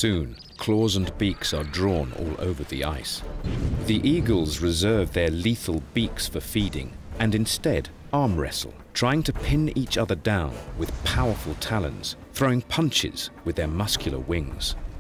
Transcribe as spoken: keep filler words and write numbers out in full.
Soon, claws and beaks are drawn all over the ice. The eagles reserve their lethal beaks for feeding and instead arm wrestle, trying to pin each other down with powerful talons, throwing punches with their muscular wings.